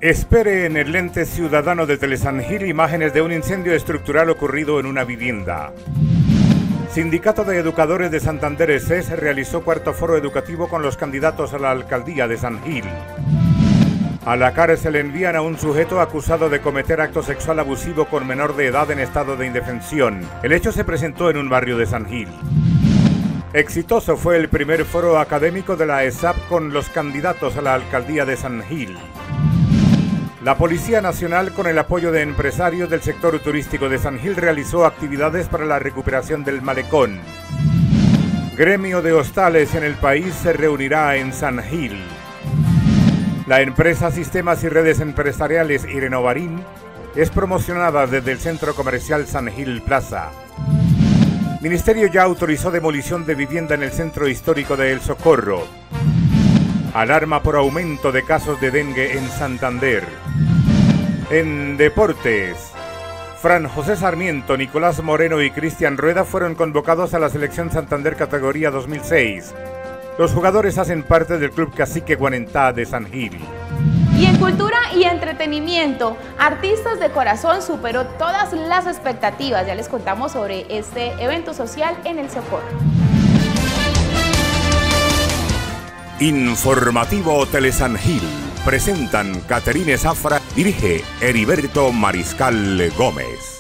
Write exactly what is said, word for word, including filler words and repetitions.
Espere en el lente ciudadano de Telesan Gil imágenes de un incendio estructural ocurrido en una vivienda. Sindicato de Educadores de Santander S E S realizó cuarto foro educativo con los candidatos a la alcaldía de San Gil. A la cárcel envían a un sujeto acusado de cometer acto sexual abusivo con menor de edad en estado de indefensión. El hecho se presentó en un barrio de San Gil. Exitoso fue el primer foro académico de la E S A P con los candidatos a la alcaldía de San Gil. La Policía Nacional, con el apoyo de empresarios del sector turístico de San Gil, realizó actividades para la recuperación del malecón. Gremio de hostales en el país se reunirá en San Gil. La empresa Sistemas y Redes Empresariales Irenovarín es promocionada desde el centro comercial San Gil Plaza. Ministerio ya autorizó demolición de vivienda en el centro histórico de El Socorro. Alarma por aumento de casos de dengue en Santander. En deportes, Fran José Sarmiento, Nicolás Moreno y Cristian Rueda fueron convocados a la selección Santander categoría dos mil seis. Los jugadores hacen parte del Club Cacique Guanentá de San Gil. Y en cultura y entretenimiento, Artistas de Corazón superó todas las expectativas. Ya les contamos sobre este evento social en El Socorro. Informativo Telesan Gil. Presentan Caterine Zafra, dirige Heriberto Mariscal Gómez.